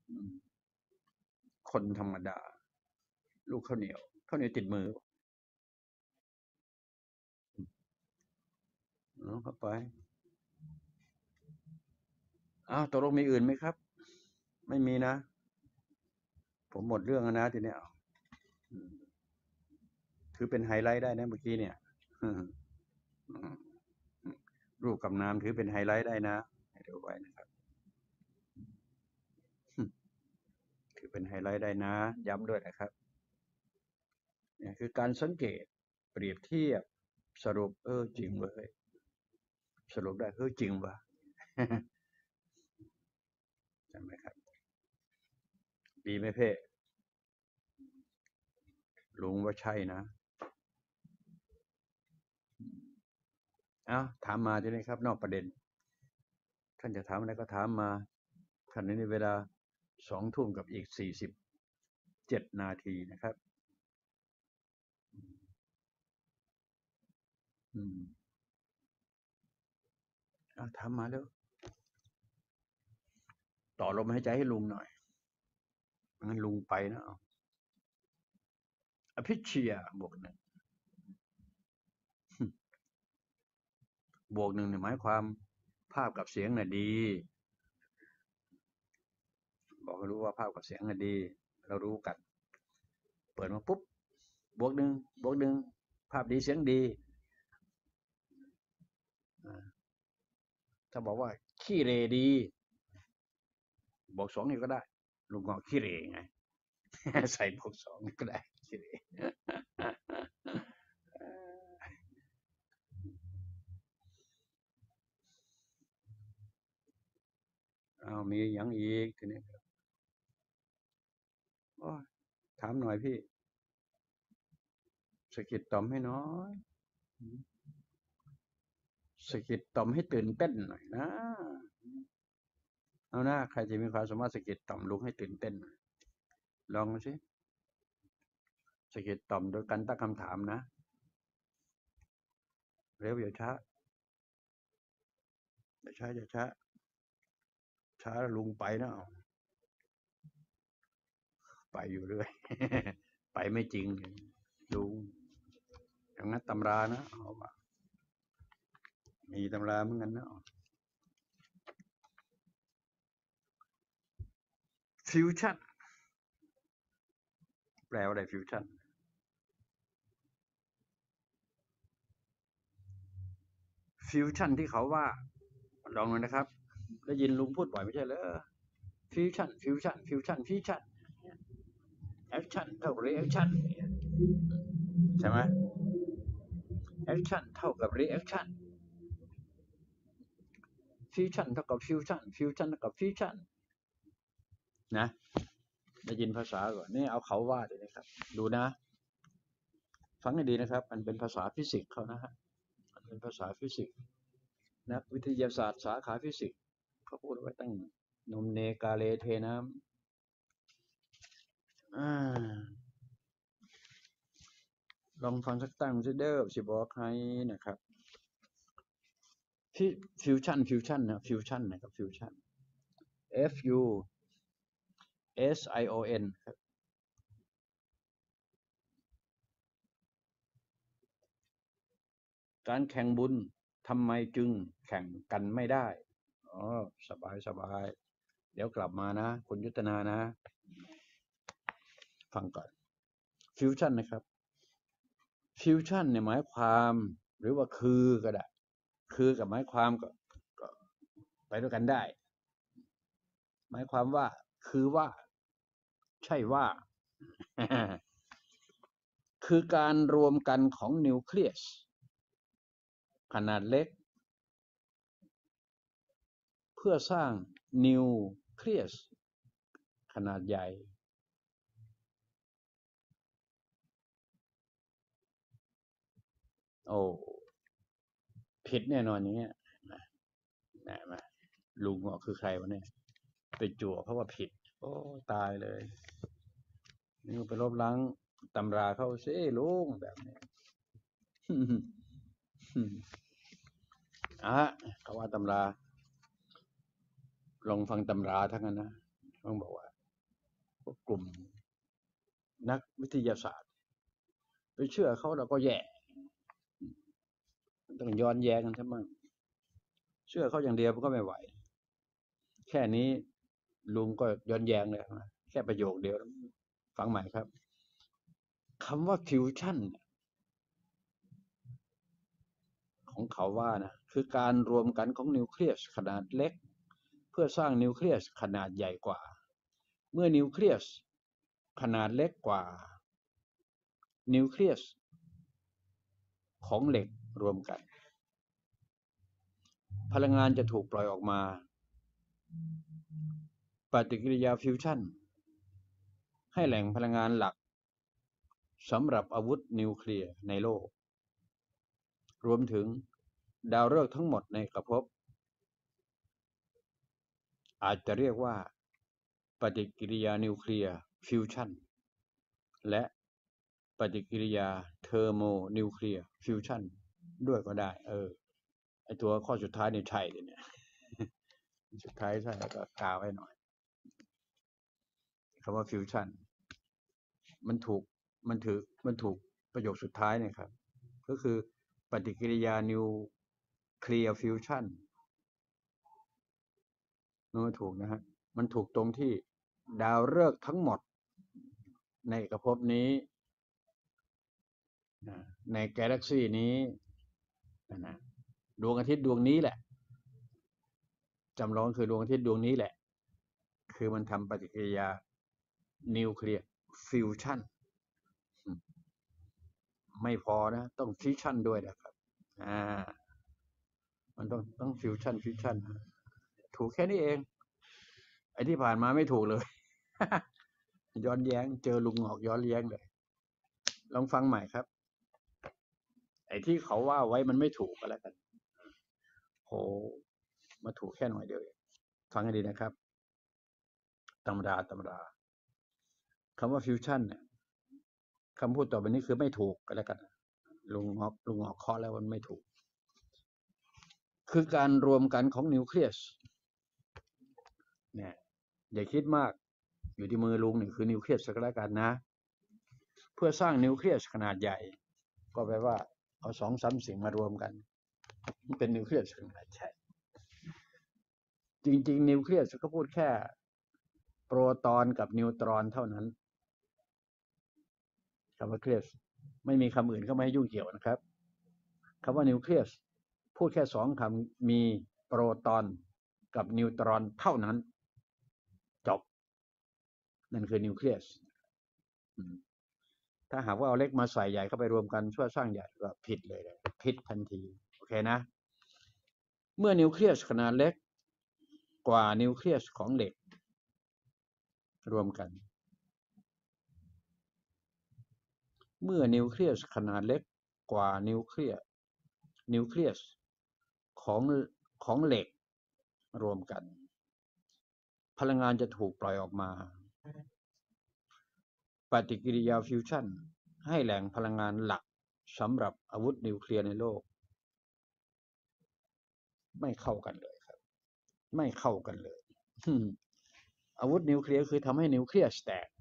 คนธรรมดาลูกข้าวเหนียวติดมือเอาเข้าไปตกลงมีอื่นไหมครับไม่มีนะผมหมดเรื่องแล้วนะทีเนี้ยคือเป็นไฮไลท์ได้นะเมื่อกี้เนี่ยรูปกับนามถือเป็นไฮไลท์ได้นะให้ดูไว้นะครับถือเป็นไฮไลท์ได้นะย้ำด้วยนะครับเนี่ยคือการสังเกตเปรียบเทียบสรุปจริงเว้ยสรุปได้จริงวะใช่ไหมครับดีไหมเพ่ลุงว่าใช่นะถามมาทีนี้ครับนอกประเด็นท่านจะถามอะไรก็ถามมาท่านนี้เวลา20:00กับอีก47 นาทีนะครับถามมาแล้วต่อลมหายใจให้ลุงหน่อยงั้นลุงไปนะอภิชยาบวก 1บวก 1เนี่ยหมายความภาพกับเสียงน่ะดีบอกให้รู้ว่าภาพกับเสียงน่ะดีเรารู้กันเปิดมาปุ๊บบวก 1บวก 1ภาพดีเสียงดีถ้าบอกว่าขี้เรดีบวก 2นี่ก็ได้ลุงก็ขี้เรไงใส่บวก 2นี่ก็ได้ขี้เรมีอย่างอีกทีนี้ถามหน่อยพี่สะกิดต่อมให้น้อยสะกิดต่อมให้ตื่นเต้นหน่อยนะเอาหน้าใครจะมีความสามารถสะกิดต่อมลุกให้ตื่นเต้นลองสิสะกิดต่อมโดยการตั้งคำถามนะเร็วอย่าช้าอย่าช้าอย่าช้าช้าลุงไปนะไปอยู่เรื่อยไปไม่จริงลุงอย่างนั้นตำรานะเอาว่ามีตำราเหมือนกันนะฟิวชั่นแปลว่าอะไรฟิวชั่นฟิวชั่นที่เขาว่าลองเลยนะครับได้ยินลุงพูดบ่อยไม่ใช่เหรอฟิวชั่นฟิวชั่นฟิวชั่นฟิวชั่นแอคชั่นเท่ากับรีแอคชั่นใช่ไหมแอคชั่นเท่ากับรีแอคชั่นฟิวชั่นเท่ากับฟิวชั่นฟิวชั่นเท่ากับฟิวชั่นนะได้ยินภาษาก่อนนี่เอาเขาว่าเลยนะครับดูนะฟังให้ดีนะครับมันเป็นภาษาฟิสิกส์เขานะฮะมันเป็นภาษาฟิสิกส์นักวิทยาศาสตร์สาขาฟิสิกส์เขาพูดไว้ตั้งนมเนกาเลเทน้ำลองฟังสักตั้งซิเด้อสิบอกให้นะครับฟิวชั่นฟิวชั่นนะฟิวชั่นนะครับฟิวชั่น FUSION ครับการแข่งบุญทำไมจึงแข่งกันไม่ได้สบายสบายเดี๋ยวกลับมานะคุณยุทธนานะฟังก่อนฟิวชั่นนะครับฟิวชั่นเนี่ยหมายความหรือว่าคือก็ได้คือกับหมายความก็ไปด้วยกันได้หมายความว่าคือว่าใช่ว่าคือการรวมกันของนิวเคลียสขนาดเล็กเพื่อสร้างนิวเคลียสขนาดใหญ่โอ้ผิดแน่นอนอย่างเงี้ยมาลุงคือใครวะเนี่ยไปจั่วเพราะว่าผิดโอ้ตายเลยนี่ไปลบล้างตำราเข้าซิลุงแบบนี้เขาว่าตำราลองฟังตำราทั้งนั้นนะต้องบอกว่าวกกลุ่มนักวิทยาศาสตร์ไปเชื่อเขาเราก็แย่ต้องย้อนแย้งกันทั้งมั่งเชื่อเขาอย่างเดียวมันก็ไม่ไหวแค่นี้ลุงก็ย้อนแย้งเลยนะแค่ประโยคเดียวฟังใหม่ครับคำว่าฟิวชั่นของเขาว่านะคือการรวมกันของนิวเคลียสขนาดเล็กเพื่อสร้างนิวเคลียสขนาดใหญ่กว่าเมื่อนิวเคลียสขนาดเล็กกว่านิวเคลียสของเหล็กรวมกันพลังงานจะถูกปล่อยออกมาปฏิกิริยาฟิวชั่นให้แหล่งพลังงานหลักสำหรับอาวุธนิวเคลียร์ในโลกรวมถึงดาวฤกษ์ทั้งหมดในกระภพอาจจะเรียกว่าปฏิกิริยานิวเคลียร์ฟิวชั่นและปฏิกิริยาเทอร์โมนิวเคลียร์ฟิวชั่นด้วยก็ได้ไอตัวข้อสุดท้ายในใช่เลยเนี่ยสุดท้ายใช่แล้วก็กาวไว้หน่อยคำว่าฟิวชั่นมันถูกประโยคสุดท้ายเนี่ยครับก็คือปฏิกิริยานิวเคลียร์ฟิวชั่นมันถูกนะฮะมันถูกตรงที่ดาวฤกษ์ทั้งหมดในเอกภพนี้ในกาแล็กซี่นี้นะดวงอาทิตย์ดวงนี้แหละจำลองคือดวงอาทิตย์ดวงนี้แหละคือมันทำปฏิกิริยานิวเคลียร์ฟิวชั่นไม่พอนะต้องฟิวชั่นด้วยนะครับมันต้องฟิวชั่นถูกแค่นี้เองไอ้ที่ผ่านมาไม่ถูกเลยย้อนแย้งเจอลุงหงอกย้อนแย้งเลยลองฟังใหม่ครับไอ้ที่เขาว่าไว้มันไม่ถูกก็แล้วกันโหมาถูกแค่หน่อยเดียวฟังให้ดีนะครับตำราคำว่าฟิวชั่นเนี่ยคำพูดต่อไปนี้คือไม่ถูกก็แล้วกันลุงหอกเคาะแล้วมันไม่ถูกคือการรวมกันของนิวเคลียสเนี่ยอย่าคิดมากอยู่ที่มือลุงนี่คือนิวเคลียสก็แล้วกันนะเพื่อสร้างนิวเคลียสขนาดใหญ่ก็แปลว่าเอา2-3สิ่งมารวมกันเป็นนิวเคลียสขนาดใหญ่จริงๆนิวเคลียสก็พูดแค่โปรตอนกับนิวตรอนเท่านั้นคำว่าเคลียสไม่มีคำอื่นเข้ามาให้ยุ่งเกี่ยวนะครับคำว่านิวเคลียสพูดแค่2คำมีโปรตอนกับนิวตรอนเท่านั้นจบนั่นคือนิวเคลียสถ้าหากว่าเอาเล็กมาใส่ใหญ่เข้าไปรวมกันช่วยสร้างใหญ่ก็ผิดเลยผิดทันทีโอเคนะเมื่อนิวเคลียสขนาดเล็กกว่านิวเคลียสของเหล็กรวมกันเมื่อนิวเคลียสขนาดเล็กกว่านิวเคลียสของเหล็กรวมกันพลังงานจะถูกปล่อยออกมาปฏิกิริยาฟิวชั่นให้แหล่งพลังงานหลักสำหรับอาวุธนิวเคลียร์ในโลกไม่เข้ากันเลยครับไม่เข้ากันเลยอาวุธนิวเคลียร์คือทำให้นิวเคลียสแตก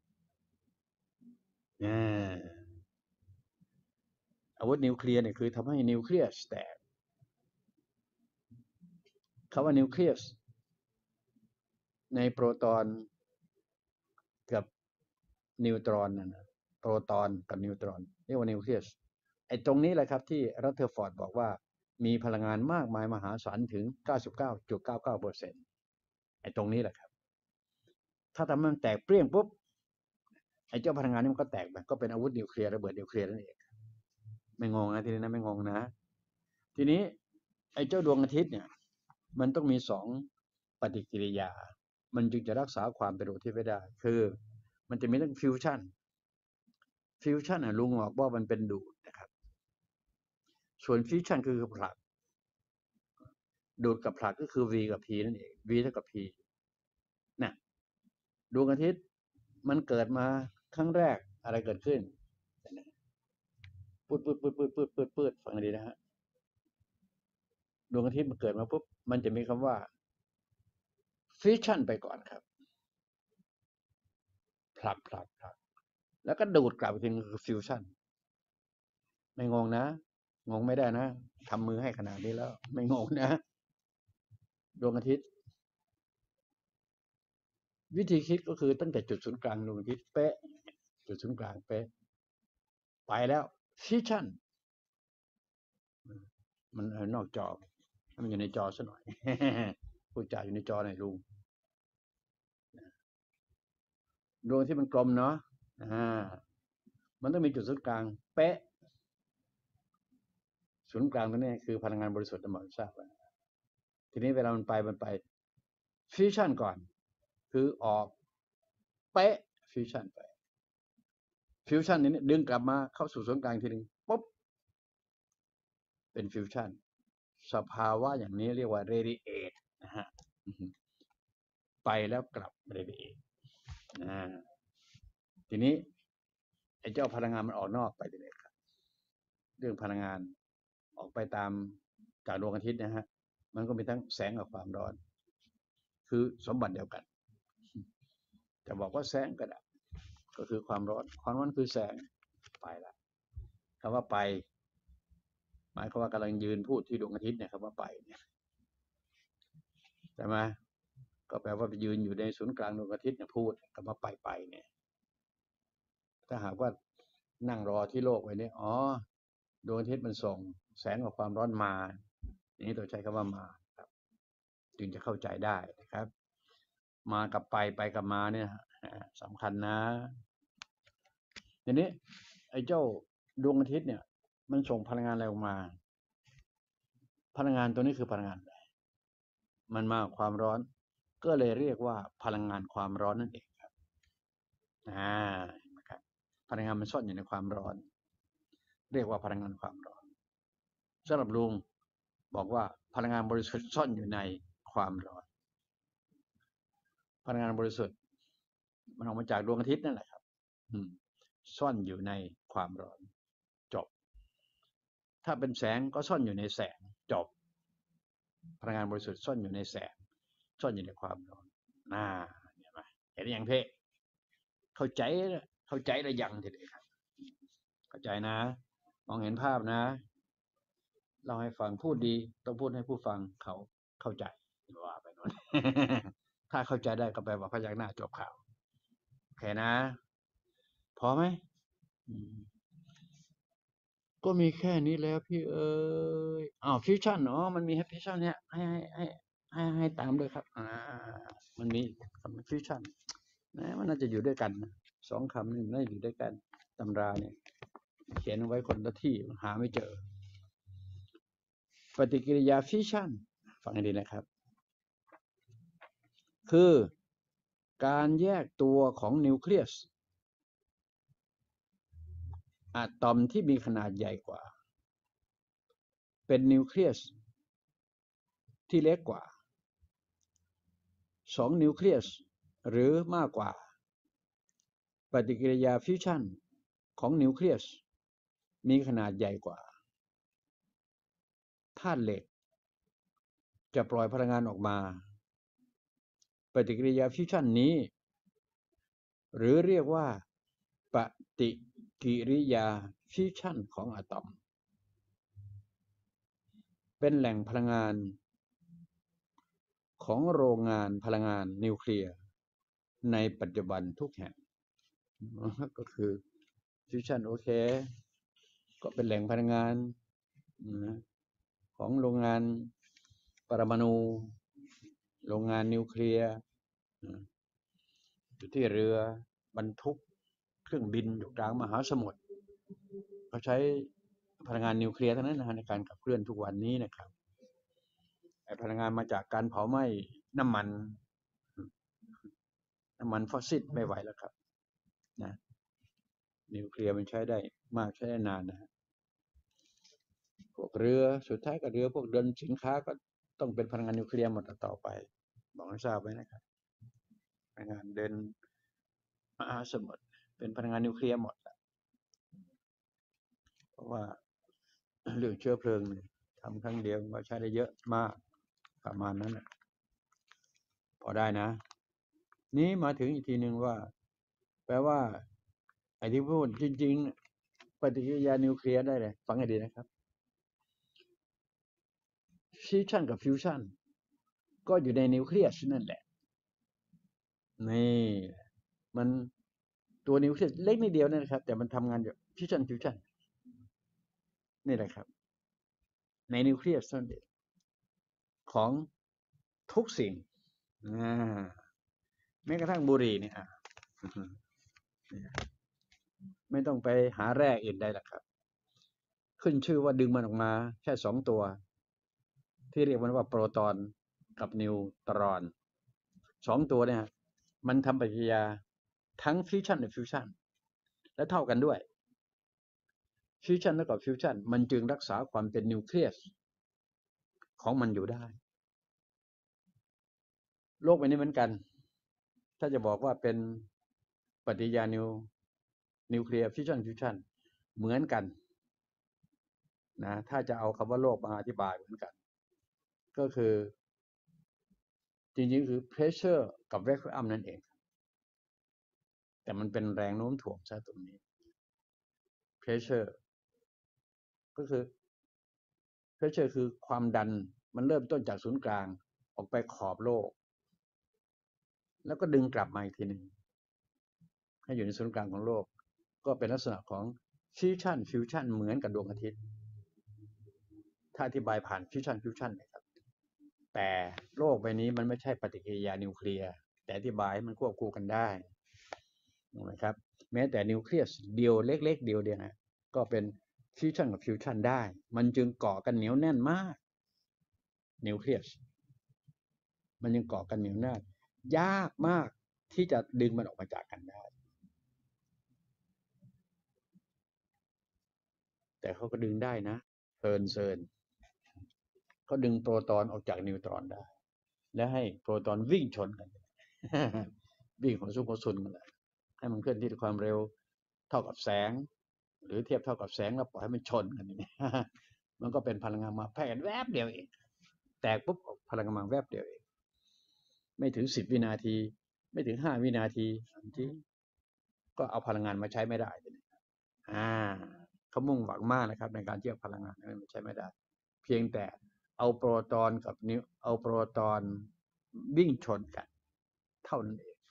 อาวุธนิวเคลียร์เนี่ยคือทำให้นิวเคลียสแตกคำว่านิวเคลียสในโปรตอนกับนิวตรอนนะโปรตอนกับนิวตรอนเรียกว่านิวเคลียสไอ้ตรงนี้แหละครับที่รัตเทอร์ฟอร์ดบอกว่ามีพลังงานมากมายมหาศาลถึง 99.99% ไอ้ตรงนี้แหละครับถ้าทำมันแตกเปรี้ยงปุ๊บไอ้เจ้าพลังงานนี้มันก็แตกไปก็เป็นอาวุธนิวเคลียร์ระเบิดนิวเคลียร์นั่นเองไม่งงนะทีนี้นะไม่งงนะทีนี้ไอ้เจ้าดวงอาทิตย์เนี่ยมันต้องมี2ปฏิกิริยามันจึงจะรักษาความเป็นดวงอาทิตย์ไว้ได้คือมันจะมีเรื่องฟิวชั่นลุงบอกว่ามันเป็นดูดนะครับส่วนฟิวชั่นคือผลักดูดกับผลักก็คือ V กับ P นั่นเอง V เท่ากับ P นะดวงอาทิตย์มันเกิดมาครั้งแรกอะไรเกิดขึ้นปืดฟังดีนะฮะดวงอาทิตย์มันเกิดมาปุ๊บมันจะมีคำว่าฟิวชั่นไปก่อนครับครับแล้วก็ดูดกลับอีกทีนึงคือฟิวชั่นไม่งงนะงงไม่ได้นะทำมือให้ขนาดนี้แล้วไม่งงนะดวงอาทิตย์วิธีคิดก็คือตั้งแต่จุดศูนย์กลางดวงอาทิตย์เป๊ะจุดศูนย์กลางเป๊ะไปแล้วฟิวชั่นมันนอกจอมันอยู่ในจอซะหน่อย พูดจาอยู่ในจอหน่อยลุงดวงที่มันกลมเนาะมันต้องมีจุดศูนย์กลางเป๊ะศูนย์กลางตรงนี้คือพลังงานบริสุทธิ์หมดทราบแล้วทีนี้เวลามันไปฟิวชั่นก่อนคือออกเป๊ะฟิวชั่นไปฟิวชั่นนี้ดึงกลับมาเข้าสู่ศูนย์กลางทีนึงปุ๊บเป็นฟิวชั่นสภาวะอย่างนี้เรียกว่าเรดิเอทนะฮะไปแล้วกลับเรดิเอททีนี้ไอ้เจ้าพลังงานมันออกนอกไปเลยครับเรื่องพลังงานออกไปตามจากดวงอาทิตย์นะฮะมันก็มีทั้งแสงกับความร้อนคือสมบัติเดียวกันจะบอกว่าแสงก็ได้ก็คือความร้อนคือแสงไปละคำว่าไปหมายความว่ากำลังยืนพูดที่ดวงอาทิตย์เนี่ยคำว่าไปเนี่ยใช่ไหมก็แปลว่าไปยืนอยู่ในศูนย์กลางดวงอาทิตย์เนี่ยพูดคำว่าไปเนี่ยถ้าหากว่านั่งรอที่โลกไว้เนี่ยดวงอาทิตย์มันส่งแสงกับความร้อนมาอย่างนี้ตัวใช้คำว่ามาครับจึงจะเข้าใจได้นะครับมากับไปกับมาเนี่ยสำคัญนะทีนี้ไอ้เจ้าดวงอาทิตย์เนี่ยมันส่งพลังงานอะไรออกมาพลังงานตัวนี้คือพลังงานอะไรมันมาความร้อนก็เลยเรียกว่าพลังงานความร้อนนั่นเองครับนะครับพลังงานมันซ่อนอยู่ในความร้อนเรียกว่าพลังงานความร้อนสำหรับลุงบอกว่าพลังงานบริสุทธิ์ซ่อนอยู่ในความร้อนพลังงานบริสุทธิ์มันออกมาจากดวงอาทิตย์นั่นแหละครับซ่อนอยู่ในความร้อนจบถ้าเป็นแสงก็ซ่อนอยู่ในแสงจบพลังงานบริสุทธิ์ซ่อนอยู่ในแสงซ่อนอยู่ในความร้อนเห็นไหมเห็นอย่างเพ่เข้าใจหรือยังทีเดียวครับเข้าใจนะมองเห็นภาพนะเราให้ฟังพูดดีต้องพูดให้ผู้ฟังเขาเข้าใจว่าไปโน่น ถ้าเข้าใจได้ก็แปลว่าพยักหน้าจบข่าวโอเคนะพอไหมก็มีแค่นี้แล้วพี่เอ๋ยฟิวชั่นมันมีฟิวชั่นเนี่ยให้ตามด้วยครับมันมีคำฟิวชั่นนะมันน่าจะอยู่ด้วยกันสองคำนี่น่าจะอยู่ด้วยกันตำราเนี่ยเขียนไว้คนละที่หาไม่เจอปฏิกิริยาฟิวชั่นฟังให้ดีนะครับคือการแยกตัวของนิวเคลียสอะตอมที่มีขนาดใหญ่กว่าเป็นนิวเคลียสที่เล็กกว่า2นิวเคลียสหรือมากกว่าปฏิกิริยาฟิวชั่นของนิวเคลียสมีขนาดใหญ่กว่าธาตุเหล็กจะปล่อยพลังงานออกมาปฏิกิริยาฟิวชั่นนี้หรือเรียกว่าปฏิกิริยาฟิวชั่นของอะตอมเป็นแหล่งพลังงานของโรงงานพลังงานนิวเคลียร์ในปัจจุบันทุกแห่งก็คือฟิวชั่นโอเคก็เป็นแหล่งพลังงานของโรงงานปรมาณูโรงงานนิวเคลียร์อยู่ที่เรือบรรทุกเครื่องบินอยู่กลางมหาสมุทรเขาใช้พลังงานนิวเคลียร์เท่านั้นในการขับเคลื่อนทุกวันนี้นะครับพลังงานมาจากการเผาไหม้น้ำมันฟอสซิลไม่ไหวแล้วครับนะนิวเคลียร์มันใช้ได้มากใช้ได้นานนะฮะพวกเรือสุดท้ายก็เรือพวกเดินสินค้าก็ต้องเป็นพลังงานนิวเคลียร์หมดต่อไปบอกให้ทราบไว้นะครับพลังงานเดินมหาสมุทรเป็นพลังงานนิวเคลียร์หมดเพราะว่าเรื่องเชื้อเพลิงทำครั้งเดียวก็ใช้ได้เยอะมากประมาณนั้นพอได้นะนี้มาถึงอีกทีหนึ่งว่าไปลว่าไอ้ที่พูดจริงๆปฏิกิริยานิวเคลียร์ได้เลยฟังให้ดีนะครับฟิวชันกับฟิวชันก็อยู่ในนิวเคลียสนั่นแหละนี่มันตัวนิวเคลียสเล็กนิดเดียวนั่นแหละครับแต่มันทำงานอยู่ฟิวชันนี่แหละครับในนิวเคลียสนั่นเองของทุกสิ่งแม้กระทั่งบุหรี่เนี่ยไม่ต้องไปหาแร่อื่นใดหรอกครับขึ้นชื่อว่าดึงมันออกมาแค่2 ตัวที่เรียกมันว่าโปรตอนกับนิวตรอน2 ตัวเนี่ยมันทำปฏิกิริยาทั้งฟิวชันและฟิวชันและเท่ากันด้วยฟิวชันและกับฟิวชันมันจึงรักษาความเป็นนิวเคลียสของมันอยู่ได้โลกใบนี้เหมือนกันถ้าจะบอกว่าเป็นปฏิกิริยานิวเคลียร์ฟิวชันเหมือนกันนะถ้าจะเอาคำว่าโลกมาอธิบายเหมือนกันก็คือจริงๆคือ pressure กับ vacuum นั่นเองแต่มันเป็นแรงโน้มถ่วงซะตรงนี้ pressure ก็คือ pressure คือความดันมันเริ่มต้นจากศูนย์กลางออกไปขอบโลกแล้วก็ดึงกลับมาอีกทีหนึ่งให้อยู่ในศูนย์กลางของโลกก็เป็นลักษณะของฟิวชันเหมือนกับดวงอาทิตย์ถ้าอธิบายผ่านฟิวชันนะครับแต่โลกใบนี้มันไม่ใช่ปฏิกิริยานิวเคลียร์แต่อธิบายมันควบคู่กันได้นะครับแม้แต่นิวเคลียสเดียวเล็กๆเดียวนะก็เป็นฟิวชันกับฟิวชันได้มันจึงเกาะกันเหนียวแน่นมากนิวเคลียสมันยังเกาะกันเหนียวแน่นยากมากที่จะดึงมันออกมาจากกันได้แต่เขาก็ดึงได้นะเซิร์นเขาดึงโปรตอนออกจากนิวตรอนได้และให้โปรตอนวิ่งชนกันวิ่งของซุปเปอร์ซุนกันเลยให้มันเคลื่อนที่ด้วยความเร็วเท่ากับแสงหรือเทียบเท่ากับแสงแล้วปล่อยให้มันชนกันนี่มันก็เป็นพลังงานมาแพร่กันแวบเดียวเองแตกปุ๊บพลังงานมาแวบเดียวเองไม่ถึง10 วินาทีไม่ถึง5 วินาทีที่ก็เอาพลังงานมาใช้ไม่ได้เขามุ่งหวังมากนะครับในการเทียบพลังงานมันใช้ไม่ได้เพียงแต่เอาโปรตอนกับนิวเอาโปรตอนวิ่งชนกันเท่านั้นเอง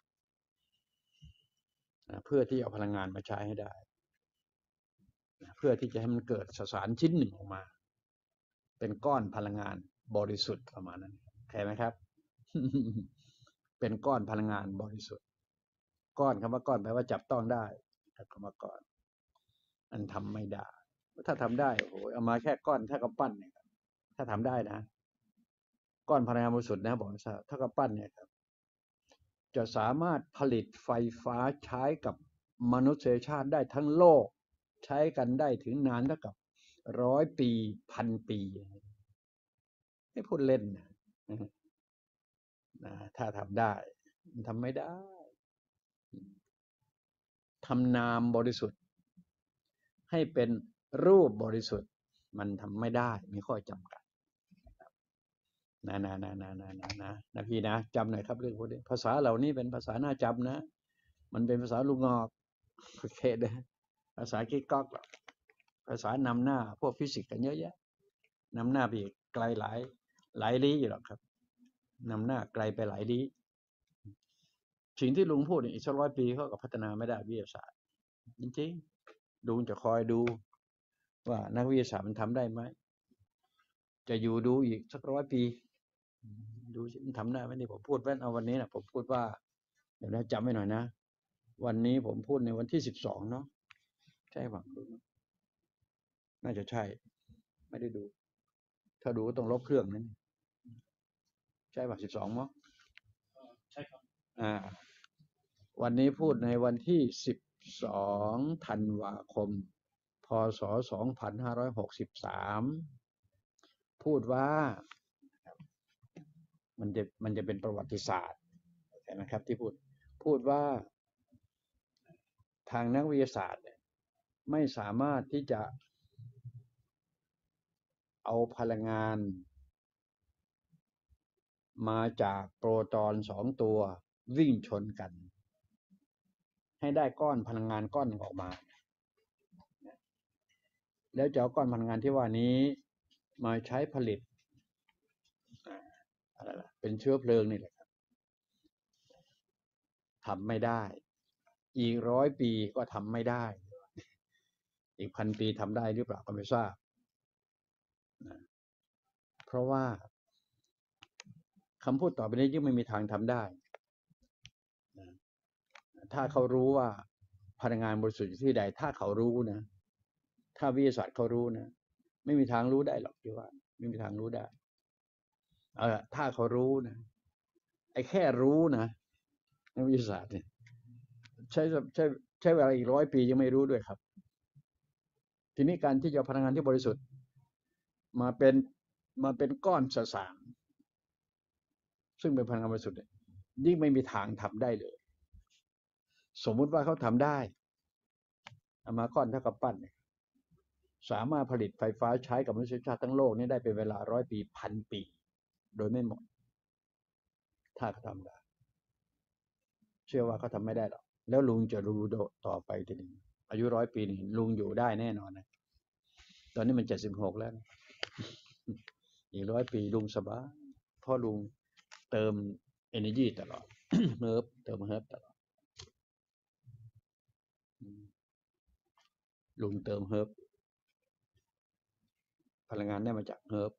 เพื่อที่เอาพลังงานมาใช้ให้ได้เพื่อที่จะให้มันเกิดสสารชิ้นหนึ่งออกมาเป็นก้อนพลังงานบริสุทธิ์ประมาณนั้นเข้าใจไหมครับ เป็นก้อนพลังงานบริสุทธิ์ก้อนคำว่าก้อนแปลว่าจับต้องได้คำว่าก้อนอันทำไม่ได้ถ้าทำได้โอ้โหเอามาแค่ก้อนถ้ากับปั้นเนี่ยถ้าทำได้นะก้อนพลังงานบริสุทธิ์นะบอกว่าถ้ากับปั้นเนี่ยครับจะสามารถผลิตไฟฟ้าใช้กับมนุษยชาติได้ทั้งโลกใช้กันได้ถึงนานเท่ากับ100 ปี1,000 ปีไม่พูดเล่นนะถ้าทำได้มันทำไม่ได้ทำนามบริสุทธิ์ให้เป็นรูปบริสุทธิ์มันทำไม่ได้มีข้อจำกัดนะพี่นะจำหน่อยครับเรื่องพวกนี้ภาษาเหล่านี้เป็นภาษาน่าจำนะมันเป็นภาษาลูกงอกโอเคเด้อภาษากิ๊กก๊อกภาษานำหน้าพวกฟิสิกส์กันเยอะแยะนำหน้าไปไกลหลายลี้อยู่หรอกครับนำหน้าไกลไปหลายลี้สิ่งที่ลุงพูดอีกสัก100 ปีเขาก็พัฒนาไม่ได้วิทยาศาสตร์จริงๆลุงจะคอยดูว่านักวิทยาศาสตร์มันทำได้ไหมจะอยู่ดูอีกสัก100 ปีดูมันทำได้ไหมนี่ผมพูดไว้เอาวันนี้นะผมพูดว่าเดี๋ยวนะจำไว้หน่อยนะวันนี้ผมพูดในวันที่12เนาะใช่ป่ะน่าจะใช่ไม่ได้ดูถ้าดูก็ต้องลบเครื่องนั้นใช่ป่ะ12มั้งใช่ครับวันนี้พูดในวันที่12 ธันวาคมพ.ศ. 2563พูดว่ามันจะเป็นประวัติศาสตร์ใช่ไหมครับที่พูดว่าทางนักวิทยาศาสตร์ไม่สามารถที่จะเอาพลังงานมาจากโปรตอน2 ตัววิ่งชนกันให้ได้ก้อนพลังงานก้อนหนึ่งออกมาแล้วจะเอาก้อนพลังงานที่ว่านี้มาใช้ผลิตอะไรล่ะเป็นเชื้อเพลิงนี่แหละครับทำไม่ได้อีก100 ปีก็ทำไม่ได้อีก1,000 ปีทำได้หรือเปล่าก็ไม่ทราบนะเพราะว่าคำพูดต่อไปนี้ยิ่งไม่มีทางทำได้นะถ้าเขารู้ว่าพลังงานบริสุทธิ์อยู่ที่ใดถ้าเขารู้นะถ้าวิทยาศาสตร์เขารู้นะไม่มีทางรู้ได้หรอกที่ว่าไม่มีทางรู้ได้ถ้าเขารู้นะไอ้แค่รู้นะนักวิทยาศาสตร์เนี่ยใช้เวลาอีก100 ปียังไม่รู้ด้วยครับทีนี้การที่จะพลังงานที่บริสุทธิ์มาเป็นก้อนสสารซึ่งเป็นพลังงานบริสุทธิ์ยิ่งไม่มีทางทำได้เลยสมมุติว่าเขาทำได้เอามาก้อนเท่ากับปั้นสามารถผลิตไฟฟ้าใช้กับมนุษยชาติทั้งโลกนี้ได้เป็นเวลา100 ปี1,000 ปีโดยไม่หมดถ้าเขาทำได้เชื่อว่าเขาทำไม่ได้หรอกแล้วลุงจะรู้ต่อไปทีนึงอายุ100 ปีนี่ลุงอยู่ได้แน่นอนนะตอนนี้มัน76แล้วนะอีก100 ปีลุงสบายเพราะลุงเติม energy ตลอด เฮิร์บเติมเฮิร์บตลอดลุงเติมเฮิร์บพลังงานได้มาจากเฮิร์บ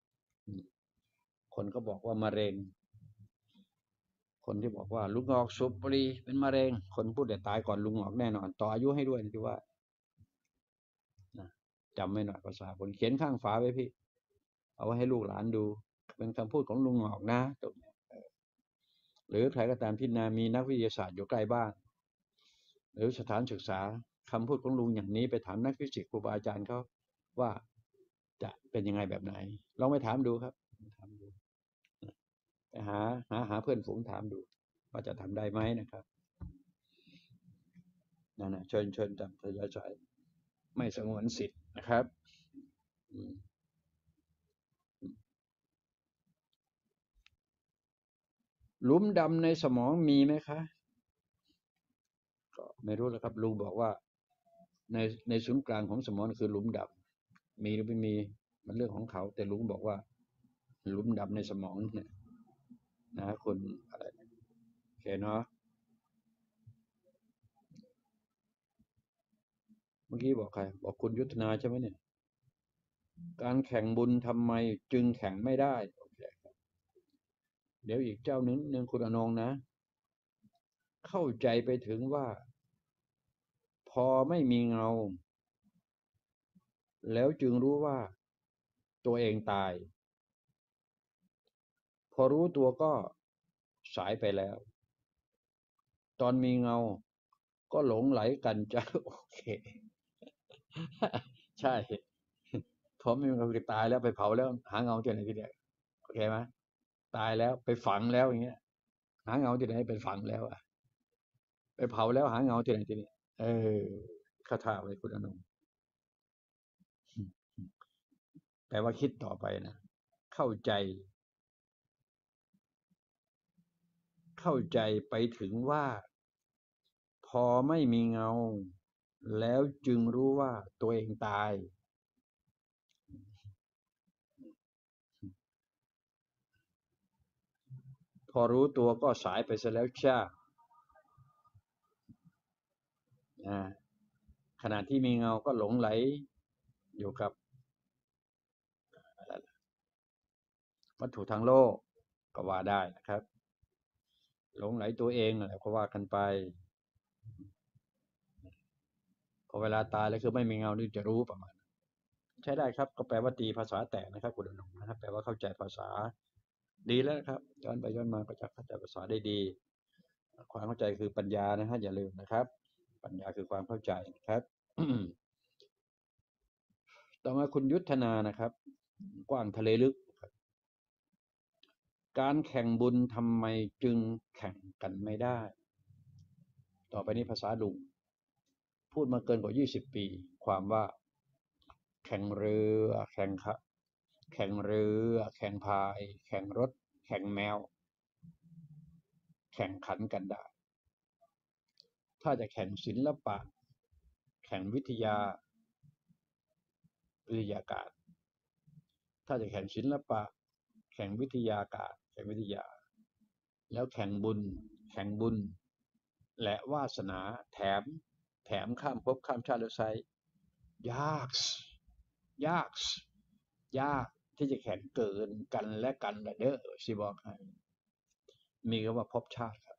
คนก็บอกว่ามะเร็งคนที่บอกว่าลุงออกสูบบุหรี่เป็นมะเร็งคนพูดแต่ตายก่อนลุงออกแน่นอนต่ออายุให้ด้วยนะที่ว่านะจำไม่หน่อยภาษาคนเขียนข้างฝาไว้พี่เอาไว้ให้ลูกหลานดูเป็นคำพูดของลุงออกนะตรงนี้หรือใครก็ตามที่มีนักวิทยาศาสตร์อยู่ใกล้บ้านหรือสถานศึกษาคำพูดของลุงอย่างนี้ไปถามนักฟิสิกส์ครูบาอาจารย์เขาว่าจะเป็นยังไงแบบไหนลองไปถามดูครับถามดูไปหาเพื่อนฝูงถามดูว่าจะทำได้ไหมนะครับนั่นนะเชิญตามทยอยสายไม่สงวนสิทธิ์นะครับหลุมดำในสมองมีไหมคะก็ไม่รู้แล้วครับลุงบอกว่าในศูนย์กลางของสมองคือหลุมดำมีหรือไม่มีมันเรื่องของเขาแต่ลุงบอกว่าหลุมดำในสมองเนี่ยนะคุณอะไรโอเคเนาะเมื่อกี้บอกใครบอกคุณยุทธนาใช่ไหมเนี่ยการแข่งบุญทำไมจึงแข่งไม่ได้โอเคเดี๋ยวอีกเจ้านึงคุณอนงนะเข้าใจไปถึงว่าพอไม่มีเงาแล้วจึงรู้ว่าตัวเองตายพอรู้ตัวก็สายไปแล้วตอนมีเงาก็หลงไหลกันจะโอเคใช่พอไม่มีเงาคือตายแล้วไปเผาแล้วหาเงาที่ไหนทีเดียวโอเคไหมตายแล้วไปฝังแล้วอย่างเงี้ยหาเงาที่ไหนไปฝังแล้วอ่ะไปเผาแล้วหาเงาที่ไหนทีนี้เออคาถาไว้คุณอนงค์แปลว่าคิดต่อไปนะเข้าใจไปถึงว่าพอไม่มีเงาแล้วจึงรู้ว่าตัวเองตายพอรู้ตัวก็สายไปซะแล้วจ้าขณะที่มีเงาก็หลงไหลอยู่กับวัตถุทางโลกก็ว่าได้นะครับหลงไหลตัวเองอะไรก็ว่ากันไปพอเวลาตายแล้วคือไม่มีเงานี่จะรู้ประมาณใช้ได้ครับก็แปลว่าตีภาษาแตกนะครับคุณอนงค์นะครับแปลว่าเข้าใจภาษาดีแล้วครับย้อนไปย้อนมาก็จะเข้าใจภาษาได้ดีความเข้าใจคือปัญญานะฮะอย่าลืมนะครับปัญญาคือความเข้าใจนะครับต่อมาคุณยุทธนานะครับกว้างทะเลลึกการแข่งบุญทำไมจึงแข่งกันไม่ได้ต่อไปนี้ภาษาลุงพูดมาเกินกว่า20 ปีความว่าแข่งเรือแข่งพายแข่งรถแข่งแมวแข่งขันกันได้ถ้าจะแข่งศิลปะแข่งวิทยาการถ้าจะแข่งศิลปะแข่งวิทยาการแข่งวิทยาแล้วแข่งบุญและวาสนาแถมข้ามภพข้ามชาติและไซยากยากยากที่จะแข่งเกินกันและกันละเด้อสิบอกให้มีคำว่าภพชาติครับ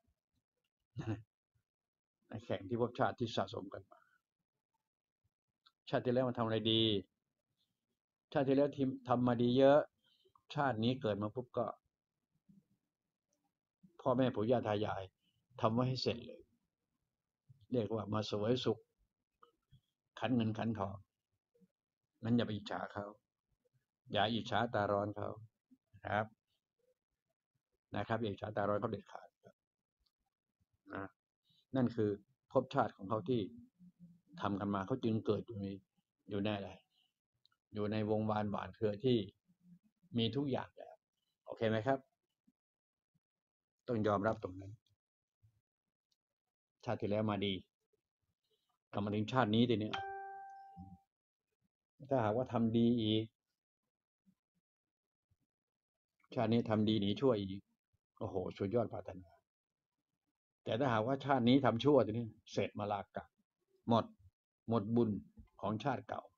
แข่งที่ภพชาติที่สะสมกันมาชาติที่แล้วมันทำอะไรดีชาติที่แล้วทีมทำมาดีเยอะชาตินี้เกิดมาปุ๊บก็พ่อแม่ปู่ย่าตายายทำไว้ให้เสร็จเลยเรียกว่ามาสวยสุขขันเงินขันทองนั้นอย่าไปอิจฉาเขาอย่าอิจฉาตาร้อนเขานะครับอย่าอิจฉาตาร้อนเขาเด็ดขาดนะนั่นคือภพชาติของเขาที่ทำกันมาเขาจึงเกิดอยู่ในอะไรอยู่ในวงวานหวานเครือที่มีทุกอย่างแล้วโอเคไหมครับต้องยอมรับตรงนั้นชาติที่แล้วมาดีกลับมาถึงชาตินี้ทีนี้ถ้าหากว่าทำดีอีกชาตินี้ทำดีหนีชั่วอีกโอ้โหสุดยอดปรารถนาแต่ถ้าหากว่าชาตินี้ทำชั่วทีนี้เสร็จมาลากะหมดบุญของชาติเก่า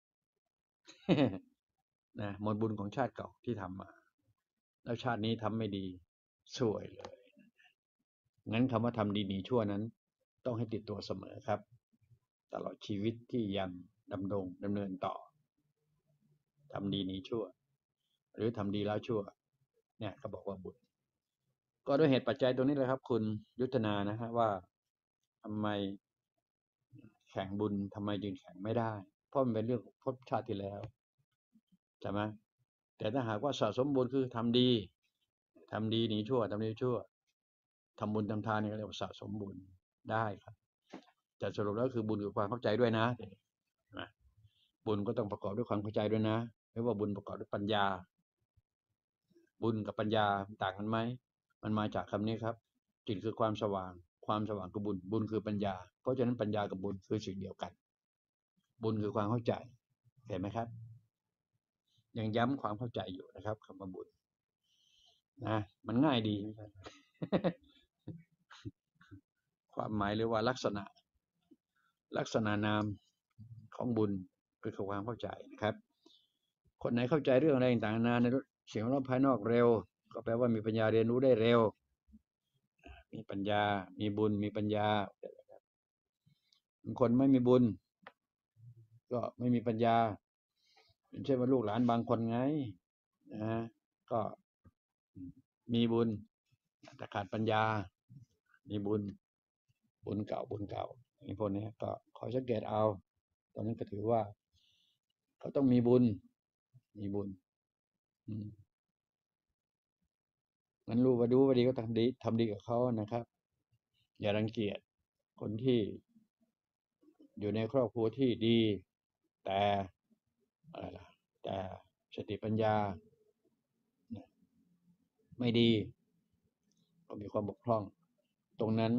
นะหมดบุญของชาติเก่าที่ทำมาแล้วชาตินี้ทำไม่ดีสวยเลยงั้นคำว่าทำดีหนีชั่วนั้นต้องให้ติดตัวเสมอครับตลอดชีวิตที่ยังดำเนินต่อทำดีหนีชั่วหรือทำดีแล้วชั่วเนี่ยเขาบอกว่าบุญก็ด้วยเหตุปัจจัยตรงนี้เลยครับคุณยุทธนานะฮะว่าทำไมแข่งบุญทำไมจึงแข่งไม่ได้เพราะมันเป็นเรื่องของภพชาติที่แล้วใช่ไหมแต่ถ้าหากว่าสะสมบุญคือทำดีหนีชั่วทำดีชั่วทำบุญทำทานนี่ก็เรียกว่าสะสมบุญได้ครับแต่สรุปแล้วคือบุญคือความเข้าใจด้วยนะบุญก็ต้องประกอบด้วยความเข้าใจด้วยนะไม่ว่าบุญประกอบด้วยปัญญาบุญกับปัญญาต่างกันไหมมันมาจากคำนี้ครับจิตคือความสว่างคือบุญคือปัญญาเพราะฉะนั้นปัญญากับบุญคือสิ่งเดียวกันบุญคือความเข้าใจเห็นไหมครับยังย้ำความเข้าใจอยู่นะครับคำว่าบุญนะมันง่ายดีความหมายหรือว่าลักษณะนามของบุญคือความเข้าใจนะครับคนไหนเข้าใจเรื่องอะไรต่างๆนานาในสิ่งรอบภายนอกเร็วก็แปลว่ามีปัญญาเรียนรู้ได้เร็วมีปัญญามีบุญมีปัญญาบางคนไม่มีบุญก็ไม่มีปัญญาอย่างเช่นว่าลูกหลานบางคนไงนะก็มีบุญแต่ขาดปัญญามีบุญเก่าอย่างนี้พวกนี้ก็ขอสังเกตเอาตอนนั้นก็ถือว่าเขาต้องมีบุญงั้นรู้ว่าดีก็ทำดีกับเขานะครับอย่ารังเกียจคนที่อยู่ในครอบครัวที่ดีแต่อะไรล่ะแต่สติปัญญาไม่ดีก็มีความบกพร่องตรงนั้น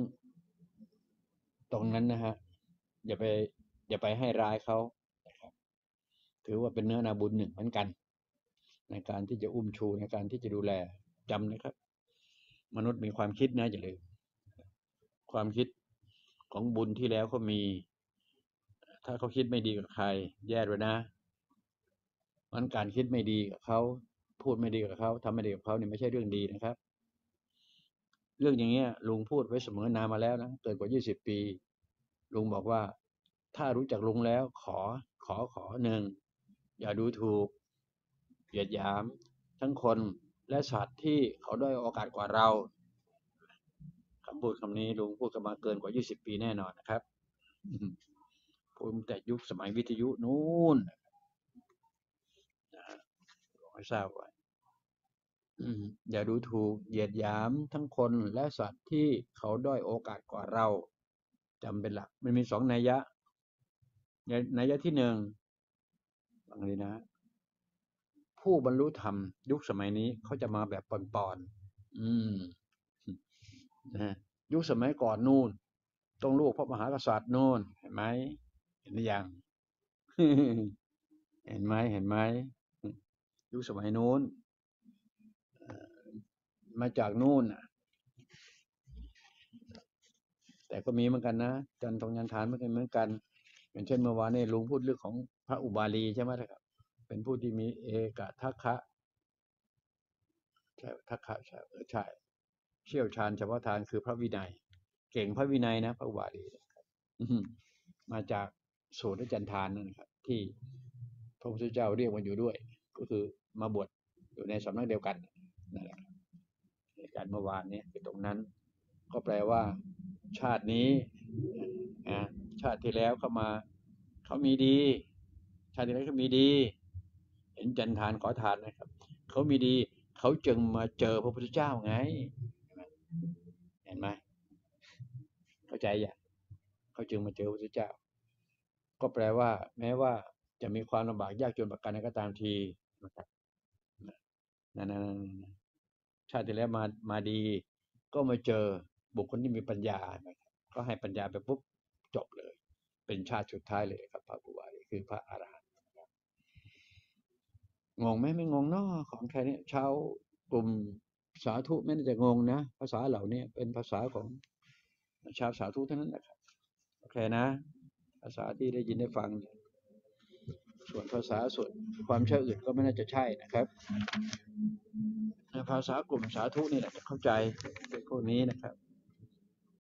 นะฮะอย่าไปให้ร้ายเขานะครับถือว่าเป็นเนื้อนาบุญหนึ่งเหมือนกันในการที่จะอุ้มชูในการที่จะดูแลจำนะครับมนุษย์มีความคิดนะอย่าลืมความคิดของบุญที่แล้วเขามีถ้าเขาคิดไม่ดีกับใครแย่ด้วยนะมันการคิดไม่ดีกับเขาพูดไม่ดีกับเขาทำไม่ดีกับเขาเนี่ยไม่ใช่เรื่องดีนะครับเรื่องอย่างเงี้ยลุงพูดไว้เสมอนานมาแล้วนะเกินกว่า20 ปีลุงบอกว่าถ้ารู้จักลุงแล้วขอหนึ่งอย่าดูถูกเหยียดหยามทั้งคนและสัตว์ที่เขาด้อยโอกาสกว่าเราคำพูดคำนี้ลุงพูดกันมาเกินกว่า20 ปีแน่นอนนะครับพูดแต่ยุคสมัยวิทยุนู้นให้ทราบไว้อย่าดูถูกเหยียดหยามทั้งคนและสัตว์ที่เขาด้อยโอกาสกว่าเราจำเป็นหลักมันมี2 นัยยะที่1ฟังดีนะผู้บรรลุธรรมยุคสมัยนี้เขาจะมาแบบปอนๆนะยุคสมัยก่อนนู่นต้องลูกพระมหากษัตริย์โน่นเห็นไหมเห็นหรือยัง เห็นไหมเห็นไหมยุคสมัยนู้นมาจากนู่นน่ะแต่ก็มีเหมือนกันนะจันทงยันทานไม่เหมือนกันอย่างเช่นเมื่อวานนี้ลุงพูดเรื่องของพระอุบาลีใช่ไหมครับเป็นผู้ที่มีเอกทัคคะใช่ทัคคะใช่ใช่เชี่ยวชาญเฉพาะทางคือพระวินัยเก่งพระวินัยนะพระอุบาลีมาจากสูตรจันทานนั่นครับที่พระพุทธเจ้าเรียกมาอยู่ด้วยก็คือมาบวชอยู่ในสำนักเดียวกันนั่นแหละเหตุการณ์เมื่อวานนี้คือตรงนั้นก็แปลว่าชาตินี้ชาติที่แล้วเขามาเขามีดีชาติที่แล้วเขามีดีเห็นจันทานขอทานนะครับเขามีดีเขาจึงมาเจอพระพุทธเจ้าไงเห็นไหมเข้าใจอย่างเขาจึงมาเจอพระพุทธเจ้าก็แปลว่าแม้ว่าจะมีความลำบากยากจนประการใดก็ตามทีนะครับนั่นชาติที่แล้วมาดีก็มาเจอบุคคลที่มีปัญญาก็ให้ปัญญาไปปุ๊บจบเลยเป็นชาติสุดท้ายเลยครับพระอุบาลีคือพระอรหันต์งงไหมไม่งงเนาะของแค่นี้ชาวกลุ่มสาธุไม่น่าจะงงนะภาษาเหล่านี้เป็นภาษาของชาวสาธุเท่านั้นนะครับโอเคนะภาษาที่ได้ยินได้ฟังส่วนภาษาส่วนความเชื่ออื่นก็ไม่น่าจะใช่นะครับภาษากลุ่มสาธุนี่แหละจะเข้าใจพวกนี้นะครับ